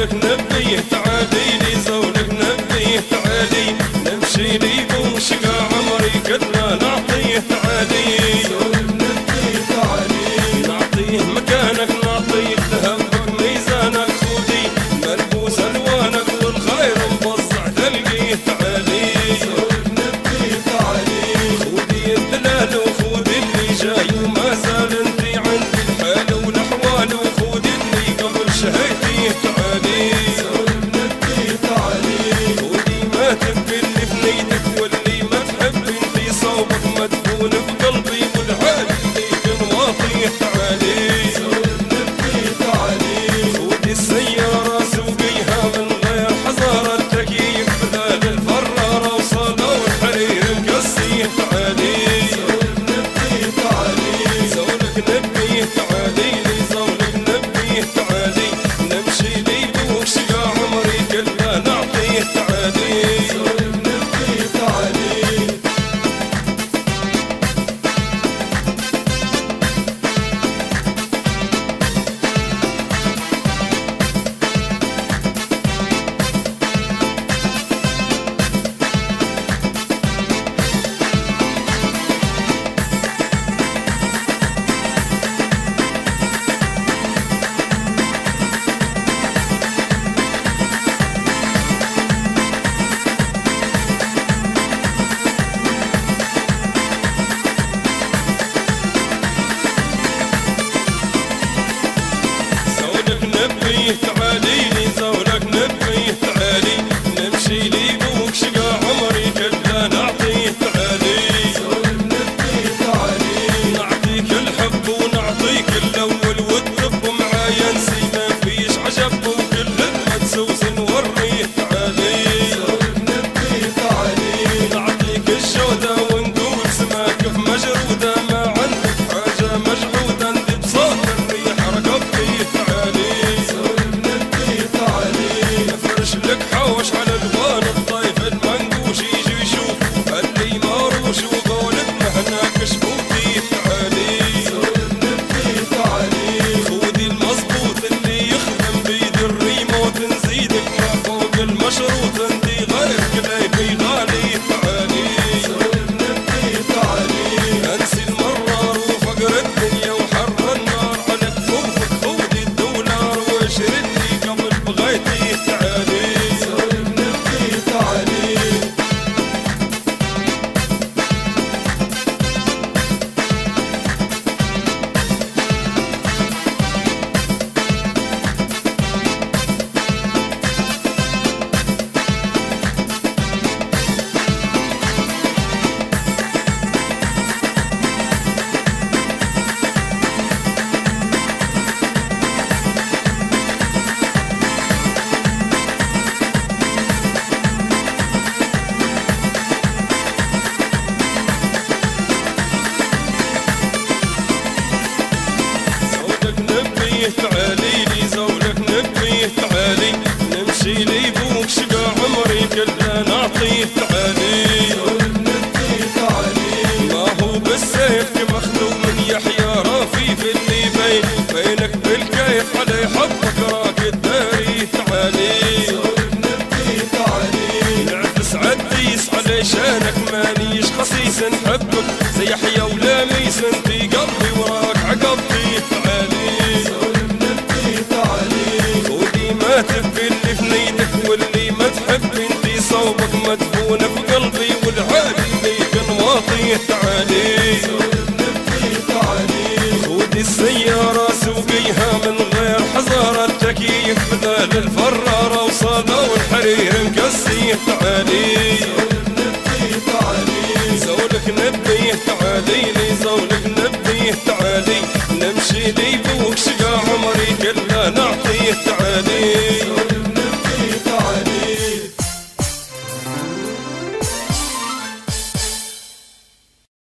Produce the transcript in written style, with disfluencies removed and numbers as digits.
زولك نبيه تعالي لي، زولك نبيه تعالي، نمشي لي بوشقا عمري كلنا نعطيه تعالي، زولك نبيه تعالي، نعطيه مكانك نعطيه ذهبك ميزانك خودي، ملبوس الوانك والخير مبصع تلقيه تعالي، زولك نبيه تعالي، خودي الدلال وخودي اللي جاي وما زال انتي عندي الحال والاحوال، وخودي اللي قبل شهيتيه تعالي، زولك نبيه تعالي، خودي ما تبكي اللي في نيتك واللي ما تحب انتي صوبك مدفون في قلبي والحال اللي كان واطيه تعالي، زولك نبيه تعالي، خودي السيارة سوقيها من غير حزارة التكييف بدال الفرارة وصالة والحرير مكسيه تعالي، زولك نبيه تعالي، زولك نبيه تعالي لي، زولك نبيه تعالي، نمشي لي بوشقا عمري كله نعطيه تعالي، زولك نبيه تعالي. نبيه تعالي لي، زولك نبيه تعالي، نمشي لي بوشقا عمري كله نعطيه تعالي، زولك نبيه تعالي، نعطيك الحب ونعطيك الاول والدب معايا نسي ما فيش عجب وكل المدسوس نوريه تعالي، زولك نبيه تعالي، نعطيك الجودة ونقول سماك في مجرودة ما عندك حاجة مجحودة انت بصوت الريح ركبتيه تعالي، لك حوش على الوان الضيف المنقوش يجي يشوف اللي ماروش وقولت هناك شبوتي تعالي، زولك نبيه تعالي، خودي المظبوط اللي يخدم بيد الريموت نزيدك ما فوق المشروط انتي غير كليبي غالي تعالي، زولك نبيه تعالي، انسي المرار وفقر الدنيا وحر النار على كفوفك خودي الدولار واشرد لي قبل بغيتي تعالي، زولك نبيه تعالي. تعالي لي، زولك نبيه تعالي، نمشي لي بوشقا عمري كله نعطيه تعالي، زولك نبيه تعالي، ما هو بالسيف كمخلو من يحيى رفيف اللي بينك بالكيف علي حبك راكد داري تعالي، زولك نبيه تعالي، نعفس عديس علي شانك مانيش خسيس نحبك زي يحيى ولاميس انتي قلبي وراك عقبتي تعالي، ما تبكي اللي في نيتك واللي ما تحب انتي صوبك مدفون في قلبي والحال اللي كان واطيه تعالي، زولك نبيه تعالي، خودي السيارة سوقيها من غير حزارة التكييف بدال الفرارة وصالة والحرير مكسيه تعالي، زولك نبيه تعالي، زولك نبيه تعالي لي، زولك نبيه تعالي، نمشي لي بوشقا عمري كله نعطيه تعالي.